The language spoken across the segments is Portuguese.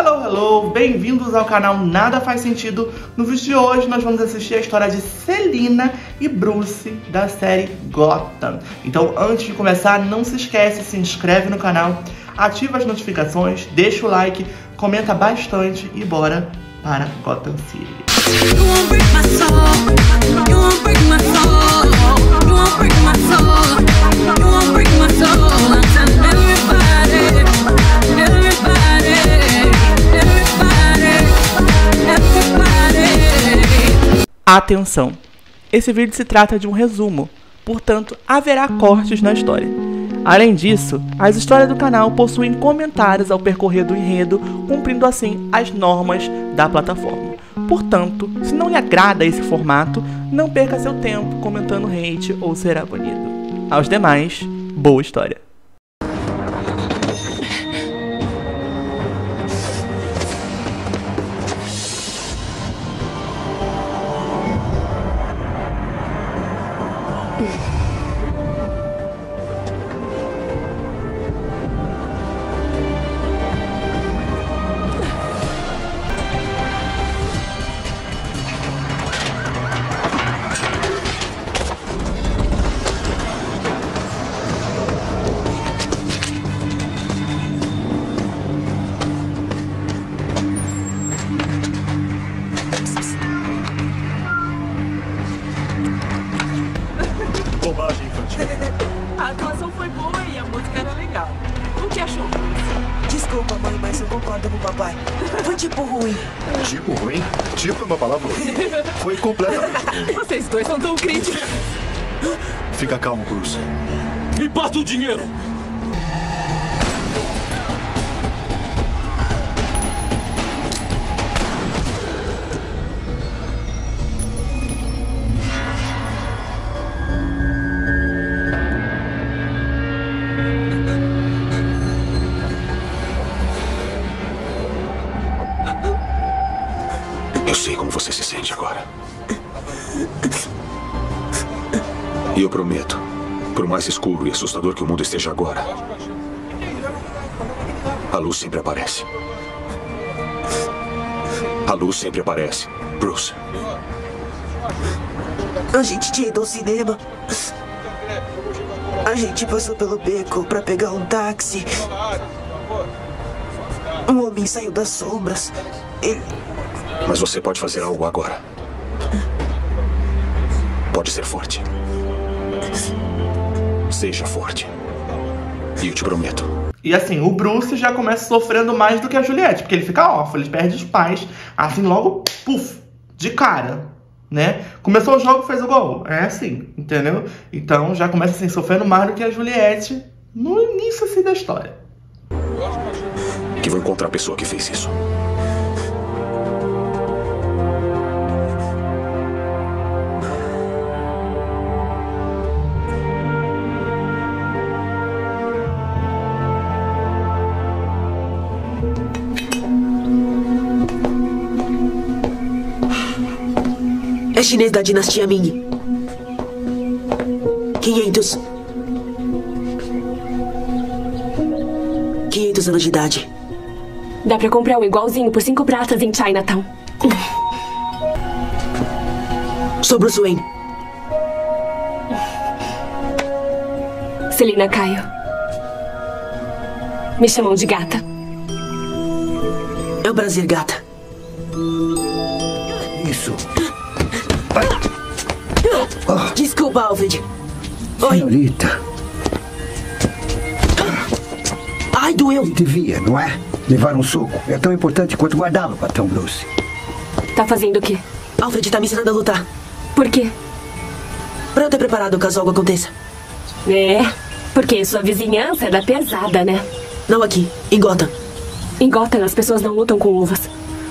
Hello, hello! Bem-vindos ao canal Nada Faz Sentido. No vídeo de hoje nós vamos assistir a história de Selina e Bruce da série Gotham. Então antes de começar, não se esquece, se inscreve no canal, ativa as notificações, deixa o like, comenta bastante e bora para Gotham City. Atenção! Esse vídeo se trata de um resumo, portanto haverá cortes na história. Além disso, as histórias do canal possuem comentários ao percorrer do enredo, cumprindo assim as normas da plataforma. Portanto, se não lhe agrada esse formato, não perca seu tempo comentando hate ou será banido. Aos demais, boa história! Bobagem infantil. A atuação foi boa e a música era legal. O que achou? Desculpa, mãe, mas eu concordo com o papai. Foi tipo ruim. Tipo ruim? Tipo é uma palavra ruim. Foi completamente ruim. Vocês dois são tão críticos. Fica calmo, Bruce. Me passa o dinheiro! Eu sei como você se sente agora. E eu prometo, por mais escuro e assustador que o mundo esteja agora, a luz sempre aparece. A luz sempre aparece, Bruce. A gente tinha ido ao cinema. A gente passou pelo beco pra pegar um táxi. Um homem saiu das sombras. Ele... Mas você pode fazer algo agora. Pode ser forte. Seja forte. E eu te prometo. E assim, o Bruce já começa sofrendo mais do que a Juliette, porque ele fica órfão, ele perde os pais, assim logo, puf, de cara, né? Começou o jogo, fez o gol. É assim, entendeu? Então já começa assim, sofrendo mais do que a Juliette no início assim da história. Que vou encontrar a pessoa que fez isso. É chinês da dinastia Ming. 500 anos de idade. Dá pra comprar um igualzinho por 5 pratas em Chinatown. Sou Bruce Wayne. Selina Kyle. Me chamam de gata. É um prazer, gata. Isso. Desculpa, Alfred. Oi. Senhorita, Ai, doeu. devia, não é? Levar um soco é tão importante quanto guardá-lo, patrão Bruce. Tá fazendo o quê? Alfred tá me ensinando a lutar. Por quê? Pra eu ter preparado caso algo aconteça. É, porque sua vizinhança é da pesada, né? Não aqui, em Gotham. Em Gotham as pessoas não lutam com uvas.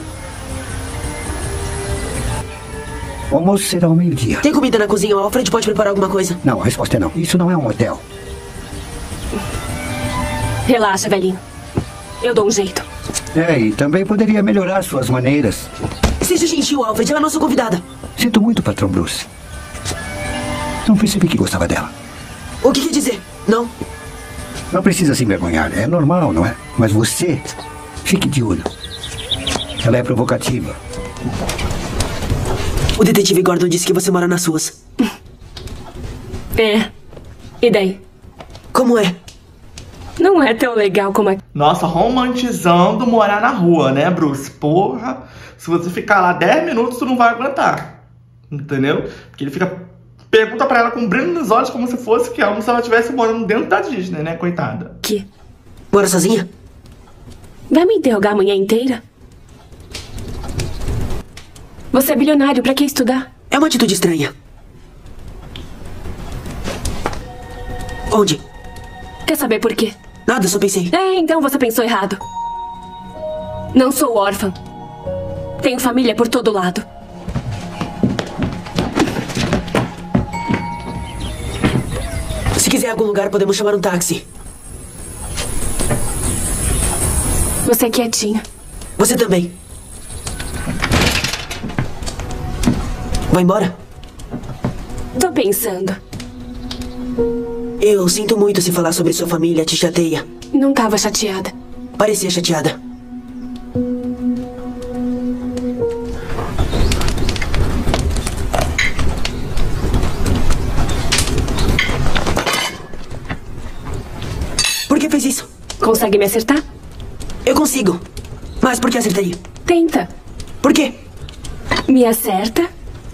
O almoço será ao meio-dia. Tem comida na cozinha, o Alfred pode preparar alguma coisa. Não, a resposta é não. Isso não é um hotel. Relaxa, velhinho. Eu dou um jeito. É, e também poderia melhorar suas maneiras. Seja gentil, Alfred, ela é nossa convidada. Sinto muito, patrão Bruce. Não percebi que gostava dela. O que quer dizer? Não. Não precisa se envergonhar. É normal, não é? Mas você Fique de olho. Ela é provocativa. O detetive Gordon disse que você mora nas ruas. É. E daí? Como é? Não é tão legal como aqui. Nossa, romantizando morar na rua, né, Bruce? Porra, se você ficar lá 10 minutos, tu não vai aguentar. Entendeu? Porque ele fica... Pergunta pra ela com um brilho nos olhos, como se fosse que ela, se ela estivesse morando dentro da Disney, né, coitada. Que? Mora sozinha? Vai me interrogar a manhã inteira? Você é bilionário, pra que estudar? É uma atitude estranha. Onde? Quer saber por quê? Nada, só pensei. É, então você pensou errado. Não sou órfã. Tenho família por todo lado. Se quiser algum lugar, podemos chamar um táxi. Você é quietinha. Você também. Vai embora? Tô pensando. Eu sinto muito se falar sobre sua família te chateia. Não tava chateada. Parecia chateada. Por que fez isso? Consegue me acertar? Eu consigo. Mas por que acertaria? Tenta. Por quê? Me acerta.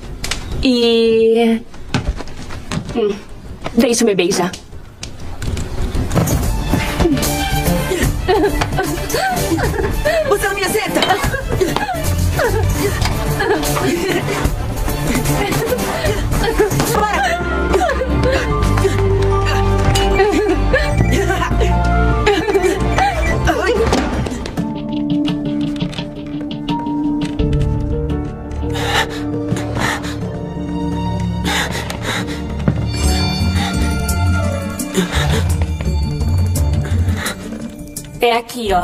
E... Deixa-me beijar. Você não me acerta! Para! É aqui, ó.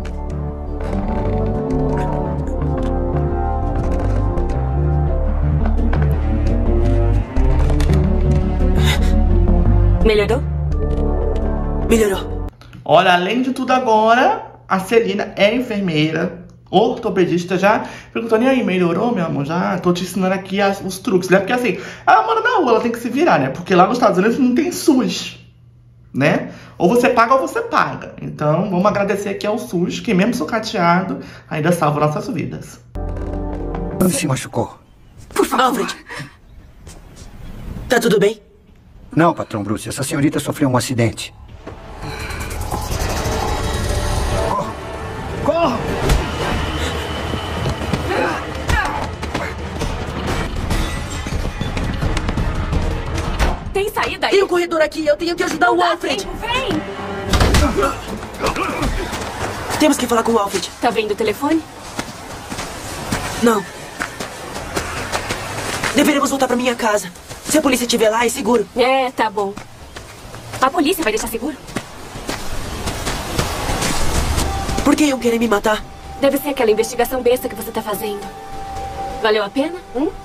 Melhorou? Melhorou. Olha, além de tudo agora, a Celina é enfermeira, ortopedista já. Perguntou, e aí, melhorou, meu amor? Já tô te ensinando aqui os truques, né? Porque assim, ela mora na rua, ela tem que se virar, né? Porque lá nos Estados Unidos não tem SUS, né? Ou você paga ou você paga. Então, vamos agradecer aqui ao SUS, que mesmo sucateado, ainda salva nossas vidas. Onde se machucou? Por favor. Alfred. Tá tudo bem? Não, patrão Bruce. Essa senhorita sofreu um acidente. Corra! Tem saída aí? Tem um corredor aqui, eu tenho que ajudar o Alfred. Vem! Temos que falar com o Alfred. Tá vendo o telefone? Não. Deveremos voltar pra minha casa. Se a polícia estiver lá, é seguro. É, tá bom. A polícia vai deixar seguro? Por que iam querer me matar? Deve ser aquela investigação besta que você tá fazendo. Valeu a pena?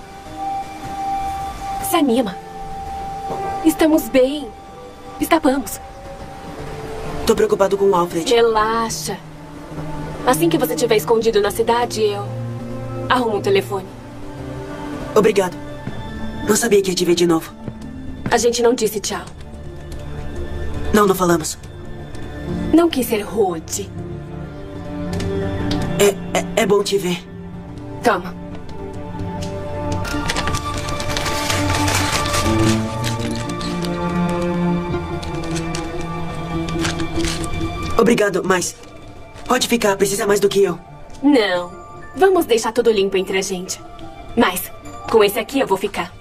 Se anima. Estamos bem. Escapamos. Tô preocupado com o Alfred. Relaxa. Assim que você estiver escondido na cidade, eu arrumo um telefone. Obrigado. Não sabia que ia te ver de novo. A gente não disse tchau. Não falamos. Não quis ser rude. É bom te ver. Toma. Obrigado, mas pode ficar, precisa mais do que eu. Não. Vamos deixar tudo limpo entre a gente. Mas, com esse aqui eu vou ficar.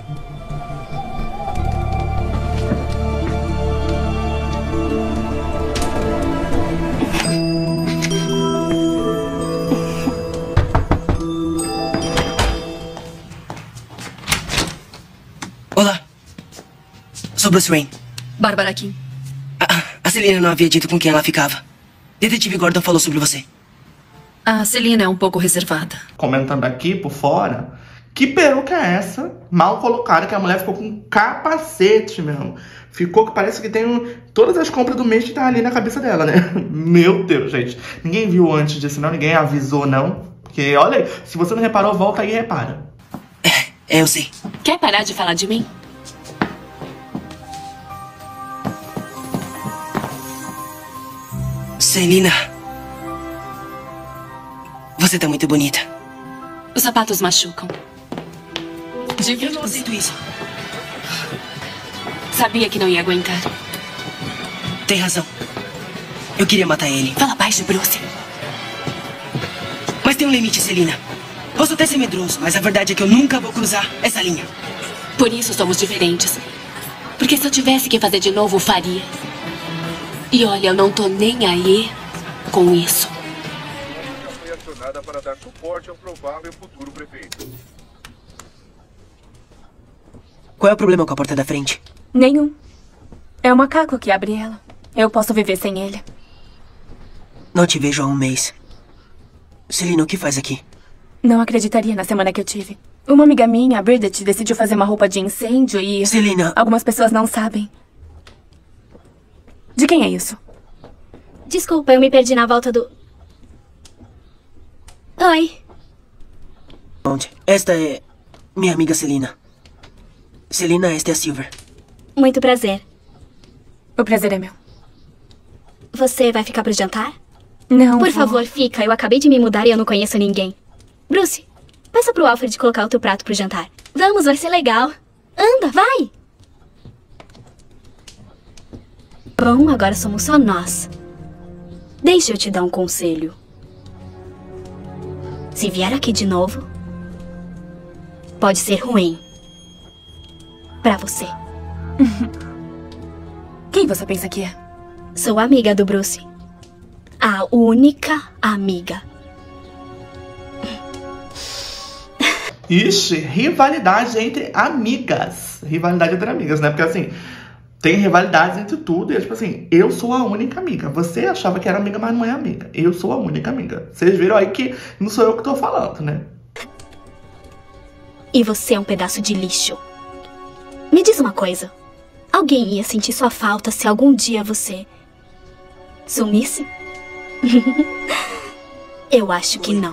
Olá. Sou Bruce Wayne. Bárbara Kim. A Celina não havia dito com quem ela ficava. Detetive Gordon falou sobre você. A Celina é um pouco reservada. Comentando aqui por fora Que peruca é essa? Mal colocada, que a mulher ficou com um capacete, meu irmão. Ficou que parece que tem todas as compras do mês que tá ali na cabeça dela, né? Meu Deus, gente. Ninguém viu antes disso, não? Ninguém avisou, não? Porque, olha aí, se você não reparou, volta aí e repara. Eu sei. Quer parar de falar de mim? Celina. Você tá muito bonita. Os sapatos machucam. Eu não aceito isso. Sabia que não ia aguentar. Tem razão. Eu queria matar ele. Fala baixo, Bruce. Mas tem um limite, Celina. Posso até ser medroso, mas a verdade é que eu nunca vou cruzar essa linha. Por isso somos diferentes. Porque se eu tivesse que fazer de novo, faria. E olha, eu não tô nem aí com isso. Foi acionada para dar suporte ao provável futuro prefeito. Qual é o problema com a porta da frente? Nenhum. É o macaco que abre ela. Eu posso viver sem ele. Não te vejo há um mês. Celina, o que faz aqui? Não acreditaria na semana que eu tive. Uma amiga minha, a Bridget, decidiu fazer uma roupa de incêndio e... Celina... Algumas pessoas não sabem. De quem é isso? Desculpa, eu me perdi na volta do... Oi. Onde? Esta é minha amiga Celina. Celina, esta é a Silver. Muito prazer. O prazer é meu. Você vai ficar pro jantar? Não. Por favor, fica. Eu acabei de me mudar e eu não conheço ninguém. Bruce, peça pro Alfred colocar o teu prato pro jantar. Vamos, vai ser legal. Anda, vai! Bom, agora somos só nós. Deixa eu te dar um conselho. Se vier aqui de novo, pode ser ruim. Pra você. Quem você pensa que é? Sou amiga do Bruce. A única amiga. Ixi, rivalidade entre amigas. Rivalidade entre amigas, né? Porque assim, tem rivalidades entre tudo. E é tipo assim, eu sou a única amiga. Você achava que era amiga, mas não é amiga. Eu sou a única amiga. Vocês viram aí que não sou eu que tô falando, né? E você é um pedaço de lixo. Me diz uma coisa. Alguém ia sentir sua falta se algum dia você sumisse? Eu acho que não.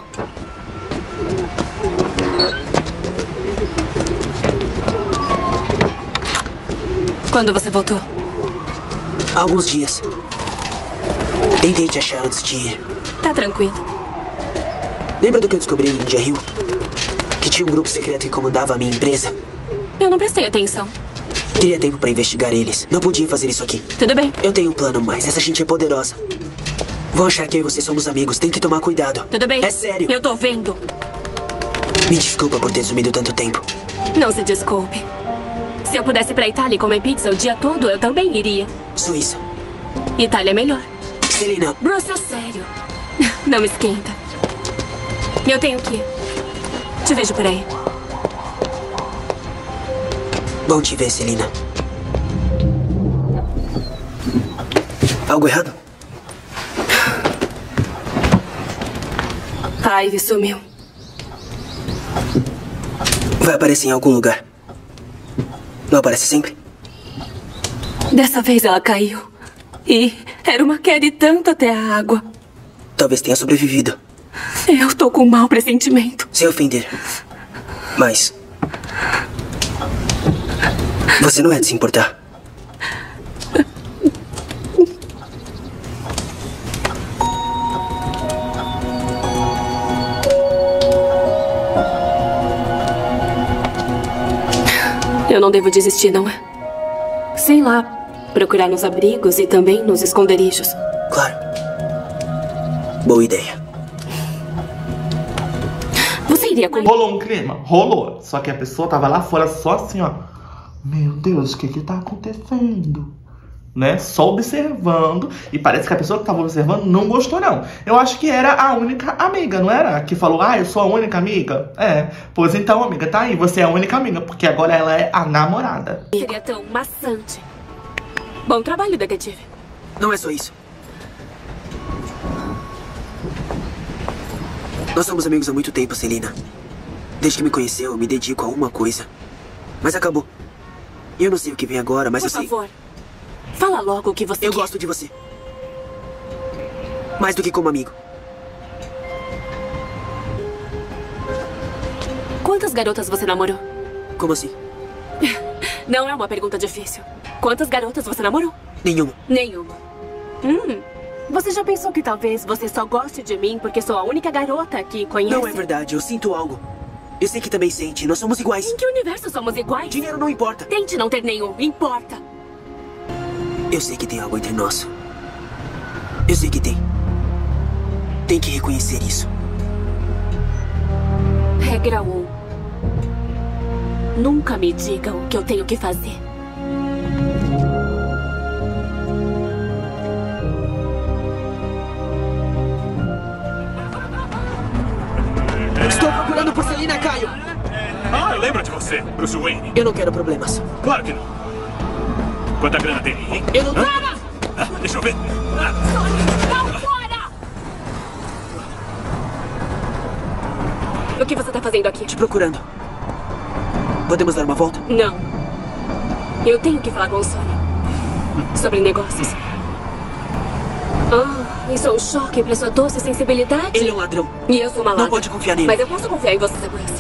Quando você voltou? Há alguns dias. Tentei te achar antes de ir. Tá tranquilo. Lembra do que eu descobri em India Hill? Que tinha um grupo secreto que comandava a minha empresa? Eu não prestei atenção. Teria tempo pra investigar eles. Não podia fazer isso aqui. Tudo bem. Eu tenho um plano, mas essa gente é poderosa. Vão achar que eu e você somos amigos. Tem que tomar cuidado. Tudo bem. É sério. Eu tô vendo. Me desculpa por ter sumido tanto tempo. Não se desculpe. Se eu pudesse ir pra Itália e comer pizza o dia todo, eu também iria. Suíça. Itália é melhor. Celina. Bruce, é sério. Não esquenta. Eu tenho que ir. Te vejo por aí. Bom te ver, Celina. Algo errado? A Ivy sumiu. Vai aparecer em algum lugar. Não aparece sempre? Dessa vez ela caiu. E era uma queda e tanto até a água. Talvez tenha sobrevivido. Eu tô com um mau pressentimento. Sem ofender. Mas... você não é de se importar. Eu não devo desistir, não é? Sei lá, procurar nos abrigos e também nos esconderijos. Claro. Boa ideia. Você iria comigo? Rolou um clima? Rolou. Só que a pessoa tava lá fora só assim, ó. Meu Deus, o que tá acontecendo? Né? Só observando. E parece que a pessoa que tava observando não gostou, não. Eu acho que era a única amiga, não era? Que falou, eu sou a única amiga. É. Pois então, amiga, tá aí. Você é a única amiga. Porque agora ela é a namorada. Seria tão maçante. Bom trabalho, detetive. Não é só isso. Nós somos amigos há muito tempo, Celina. Desde que me conheceu, eu me dedico a uma coisa. Mas acabou. Eu não sei o que vem agora, mas eu sei. Por favor, fala logo o que você quer. Eu gosto de você. Mais do que como amigo. Quantas garotas você namorou? Como assim? Não é uma pergunta difícil. Quantas garotas você namorou? Nenhuma. Nenhuma. Você já pensou que talvez você só goste de mim porque sou a única garota que conhece? Não é verdade, eu sinto algo. Eu sei que também sente, nós somos iguais. Em que universo somos iguais? Dinheiro não importa. Tente não ter nenhum, importa. Eu sei que tem algo entre nós. Eu sei que tem. Tem que reconhecer isso. Regra 1. Nunca me diga o que eu tenho que fazer. Estou procurando por Selina, Caio. Ah, eu lembro de você, Bruce Wayne. Eu não quero problemas. Claro que não. Quanta grana tem, hein? Eu não... Deixa eu ver. Não, fora! O que você tá fazendo aqui? Te procurando. Podemos dar uma volta? Não. Eu tenho que falar com o Sônia. Sobre negócios. Isso é um choque pra sua doce sensibilidade? Ele é um ladrão. E eu sou uma ladra. Não pode confiar nele. Mas eu posso confiar em você, Bruce.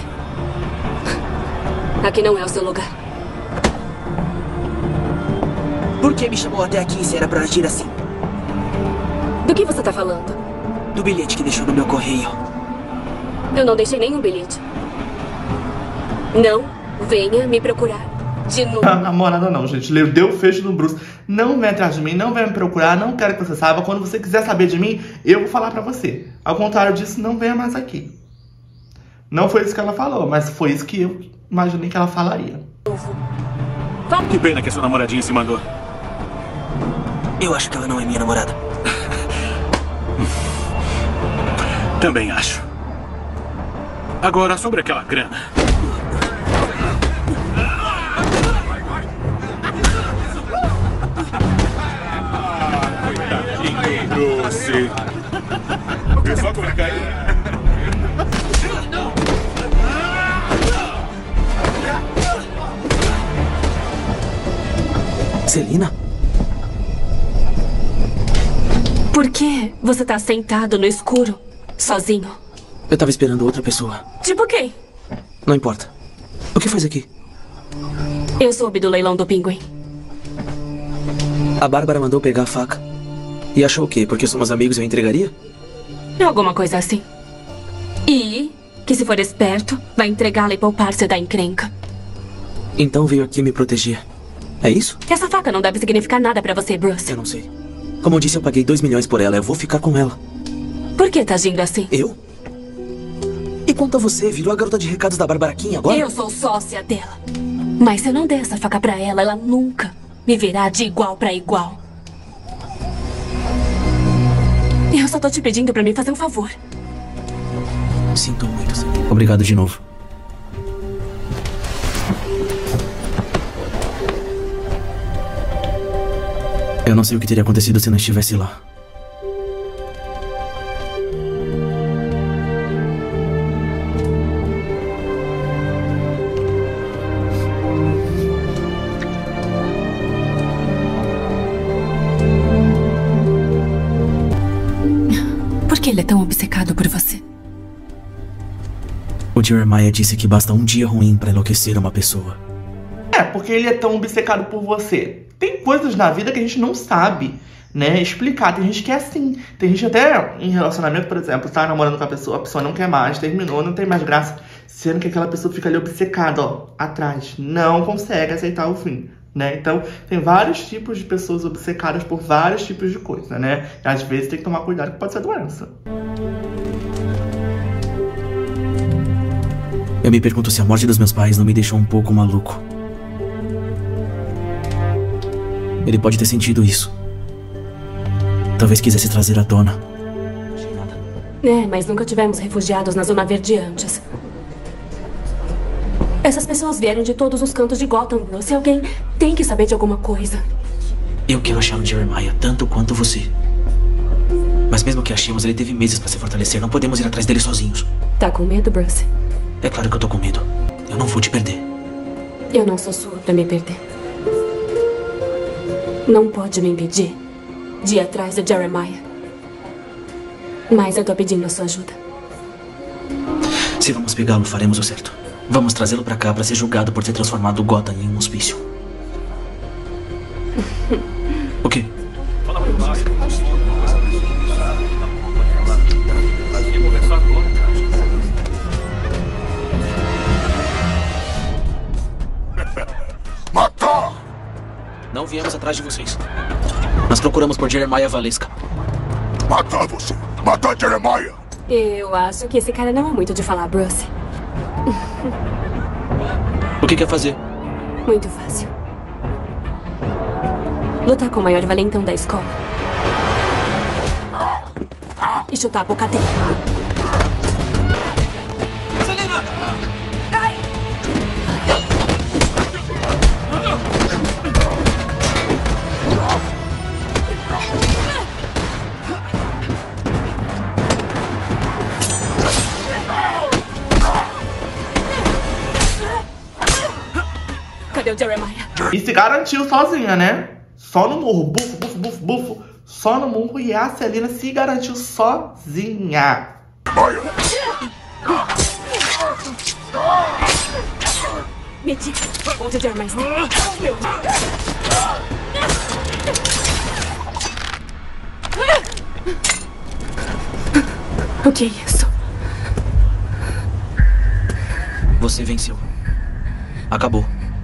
Aqui não é o seu lugar. Por que me chamou até aqui se era pra agir assim? Do que você tá falando? Do bilhete que deixou no meu correio. Eu não deixei nenhum bilhete. Não venha me procurar de novo. Namorada não, gente. Deu fecho no Bruce. Não vem atrás de mim, não vem me procurar, não quero que você saiba. Quando você quiser saber de mim, eu vou falar pra você. Ao contrário disso, não venha mais aqui. Não foi isso que ela falou, mas foi isso que eu imaginei que ela falaria. Que pena que a sua namoradinha se mandou. Eu acho que ela não é minha namorada. Também acho. Agora, sobre aquela grana. Bruce. Viu só como ele caiu? Selina? Por que você tá sentado no escuro, sozinho? Eu tava esperando outra pessoa. Tipo quem? Não importa. O que faz aqui? Eu soube do leilão do pinguim. A Bárbara mandou pegar a faca. E achou o quê? Porque somos amigos eu entregaria? Alguma coisa assim. E que se for esperto, vai entregá-la e poupar-se da encrenca. Então veio aqui me proteger. É isso? Essa faca não deve significar nada pra você, Bruce. Eu não sei. Como eu disse, eu paguei 2 milhões por ela. Eu vou ficar com ela. Por que tá agindo assim? Eu? E quanto a você, virou a garota de recados da Bárbara Kim agora? Eu sou sócia dela. Mas se eu não der essa faca pra ela, ela nunca me verá de igual pra igual. Eu só tô te pedindo pra me fazer um favor. Sinto muito. Obrigado de novo. Eu não sei o que teria acontecido se não estivesse lá. Por que ele é tão obcecado por você? O Jeremiah disse que basta um dia ruim pra enlouquecer uma pessoa. É, porque ele é tão obcecado por você. Tem coisas na vida que a gente não sabe, né, explicar. Tem gente que é assim. Tem gente até em relacionamento, por exemplo, tá namorando com a pessoa não quer mais, terminou, não tem mais graça. Sendo que aquela pessoa fica ali obcecada, ó, atrás. Não consegue aceitar o fim, né? Então, tem vários tipos de pessoas obcecadas por vários tipos de coisa, né? E às vezes tem que tomar cuidado que pode ser doença. Eu me pergunto se a morte dos meus pais não me deixou um pouco maluco. Ele pode ter sentido isso. Talvez quisesse trazer à tona. É, mas nunca tivemos refugiados na Zona Verde antes. Essas pessoas vieram de todos os cantos de Gotham, Bruce. Alguém tem que saber de alguma coisa. Eu quero achar o Jeremiah tanto quanto você. Mas mesmo que achemos, ele teve meses pra se fortalecer. Não podemos ir atrás dele sozinhos. Tá com medo, Bruce? É claro que eu tô com medo. Eu não vou te perder. Eu não sou sua pra me perder. Não pode me impedir de ir atrás do Jeremiah. Mas eu tô pedindo a sua ajuda. Se vamos pegá-lo, faremos o certo. Vamos trazê-lo pra cá pra ser julgado por ter transformado Gotham em um hospício. O quê? Matar! Não viemos atrás de vocês. Nós procuramos por Jeremiah Valesca. Matar você! Matar Jeremiah! Eu acho que esse cara não é muito de falar, Bruce. O que quer fazer? Muito fácil. Lutar com o maior valentão da escola. E chutar a boca dele. Selina! Ai! Cadê o Jeremiah? E se garantiu sozinha, né? Só no murro. Bufo, bufo, bufo, bufo. Só no murro. E a Selina se garantiu sozinha. Me diga onde o Jeremiah está. Meu Deus. O que é isso? Você venceu. Acabou.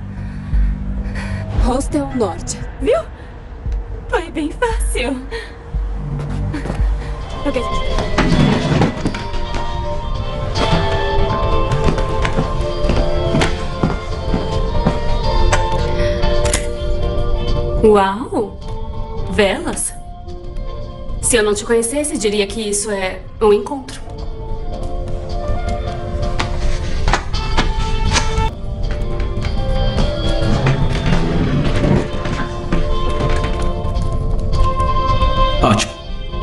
Hostel Norte. Viu? Foi bem fácil. Ok. Uau! Velas? Se eu não te conhecesse, diria que isso é um encontro. Ótimo.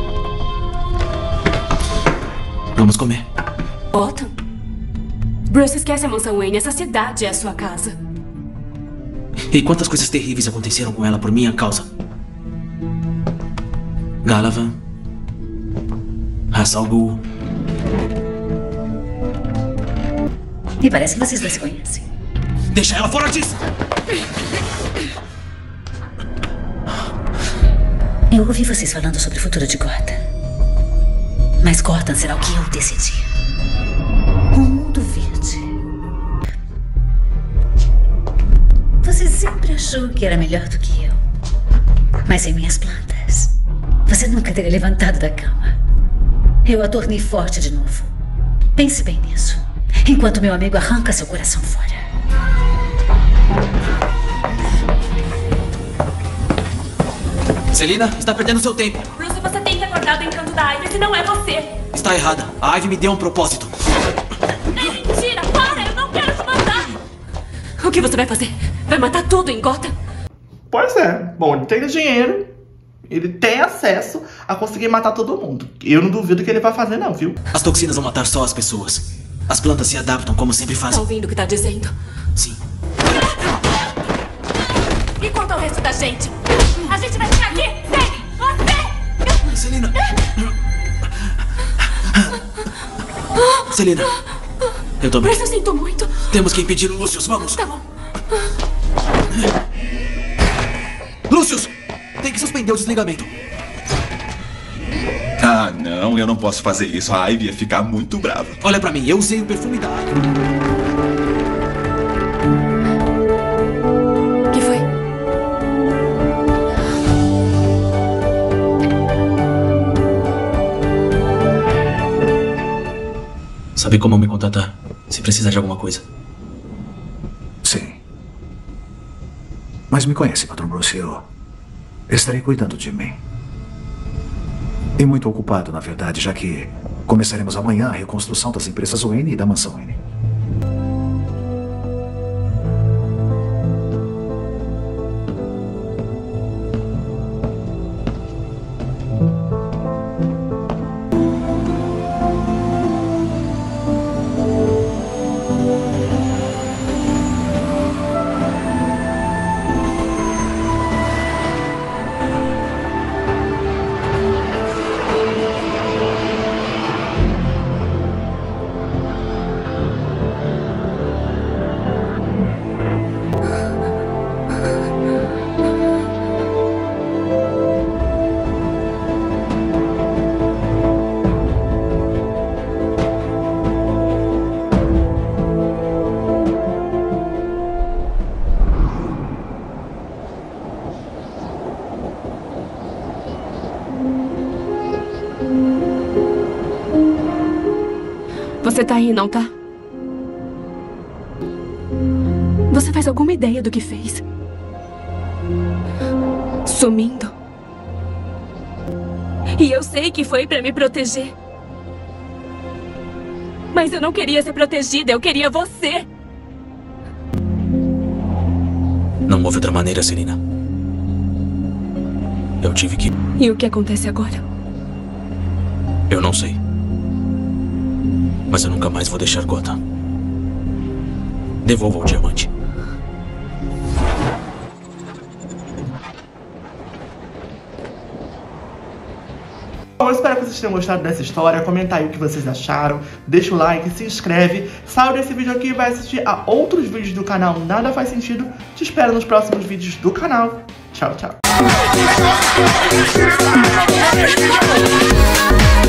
Vamos comer. Gotham? Bruce, esquece a mansão Wayne. Essa cidade é a sua casa. E quantas coisas terríveis aconteceram com ela por minha causa? Galavan, Ra's al Ghul. Me parece que vocês dois se conhecem. Deixa ela fora disso! Eu ouvi vocês falando sobre o futuro de Gotham. Mas Gotham será o que eu decidi. Um mundo verde. Você sempre achou que era melhor do que eu. Mas sem minhas plantas, você nunca teria levantado da cama. Eu a tornei forte de novo. Pense bem nisso. Enquanto meu amigo arranca seu coração fora. Selina, está perdendo seu tempo. Bruce, você tem que acordar do encanto da Ivy, se não é você. Está errada. A Ivy me deu um propósito. É mentira! Para! Eu não quero te matar! O que você vai fazer? Vai matar tudo em Gotham? Pois é. Bom, ele tem dinheiro. Ele tem acesso a conseguir matar todo mundo. Eu não duvido que ele vai fazer não, viu? As toxinas vão matar só as pessoas. As plantas se adaptam como sempre Tá fazem. ouvindo o que tá dizendo? Sim. E quanto ao resto da gente? A gente vai ficar aqui? Vem! Você! Selina! Selina! Eu tô bem. Mas eu sinto muito. Temos que impedir o Lucius, vamos! Tá bom. Lucius! Tem que suspender o desligamento. Ah, não, eu não posso fazer isso. A Ivy ia ficar muito brava. Olha pra mim, eu usei o perfume da Ivy. O que foi? Sabe como me contatar, se precisar de alguma coisa? Sim. Mas me conhece, Patrão Bruce. Eu estarei cuidando de mim. E muito ocupado, na verdade, já que começaremos amanhã a reconstrução das empresas Wayne e da mansão Wayne. Você tá aí, não tá? Você faz alguma ideia do que fez? Sumindo. E eu sei que foi pra me proteger. Mas eu não queria ser protegida, eu queria você. Não houve outra maneira, Serena. Eu tive que... E o que acontece agora? Eu não sei. Mas eu nunca mais vou deixar Gotham. Devolva o diamante. Bom, eu espero que vocês tenham gostado dessa história. Comenta aí o que vocês acharam. Deixa o like, se inscreve. Saiu desse vídeo aqui e vai assistir a outros vídeos do canal Nada Faz Sentido. Te espero nos próximos vídeos do canal. Tchau, tchau.